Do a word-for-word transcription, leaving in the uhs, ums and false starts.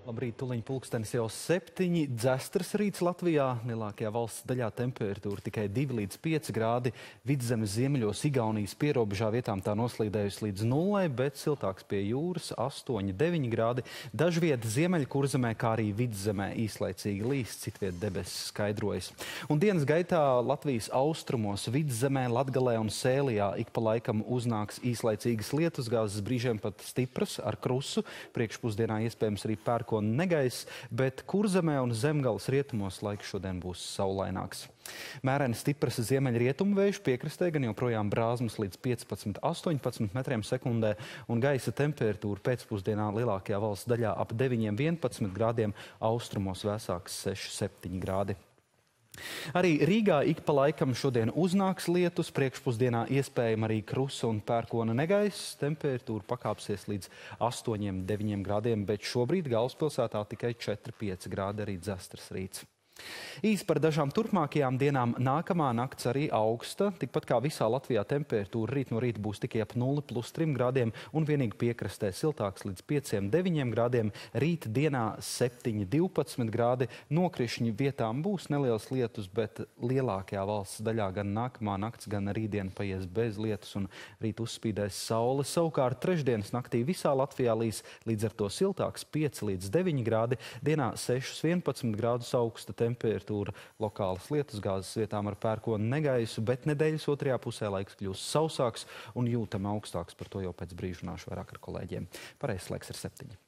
Labrīt, tuliņ pulkstenis jau septiņi. Dzestras rīts Latvijā. Lielākajā valsts daļā temperatūra tikai divi līdz pieci grādi. Vidzemes ziemeļos Igaunijas pierobežā vietām tā noslīdējusi līdz nullei, bet siltāks pie jūras astoņi deviņi grādi. Dažviet Ziemeļkurzemē, kā arī vidzemē īslaicīgi līs, citviet debesis skaidrojas. Un dienas gaitā Latvijas austrumos, vidzemē, Latgalē un Sēlijā ik pa laikam uznāks īslaicīgas lietusgāzes, brīžiem pat stipras ar krusu. Priekšpusdienā iespējams arī pērko un negaiss, bet Kurzemē un Zemgales rietumos laiks šodien būs saulaināks. Mēreni stipras ziemeļrietumu vējš, piekrastē gan joprojām brāzmas līdz piecpadsmit astoņpadsmit metriem sekundē, un gaisa temperatūra pēcpusdienā lielākajā valsts daļā ap deviņiem vienpadsmit grādiem, austrumos vēsāks seši septiņi grādi. Arī Rīgā ik pa laikam šodien uznāks lietus, priekšpusdienā iespējama arī krusa un pērkona negaiss, temperatūra pakāpsies līdz astoņiem deviņiem grādiem, bet šobrīd galvaspilsētā tikai četri pieci grādi, arī Dzestras rīts. Īsi par dažām turpmākajām dienām. Nākamā nakts arī augsta, tikpat kā visā Latvijā temperatūra rīt no rīta būs tikai ap nulli plus trim grādiem un vienīgi piekrastē siltāks līdz pieciem deviņiem grādiem. Rīt dienā septiņi divpadsmit grādi, nokrišņi vietām būs neliels lietus, bet lielākajā valsts daļā gan nākamā nakts, gan rītdiena paies bez lietus un rīt uzspīdēs saule. Savukārt trešdienas naktī visā Latvijā līs, līdz ar to siltāks pieci līdz deviņi grādi, dienā seši vienpadsmit grādus augsta temperatūra, lokālas lietusgāzes vietām ar pērkonu negaisu, bet nedēļas otrajā pusē laiks kļūs sausāks un jūtami augstāks. Par to jau pēc brīža runāšu vairāk ar kolēģiem. Pareizs laiks ir septiņi.